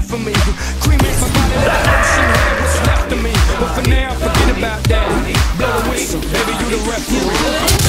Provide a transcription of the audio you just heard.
for me. Cremate my body, let the ocean have what's left of me. But for now, forget about that. Blow the whistle, baby, you the referee.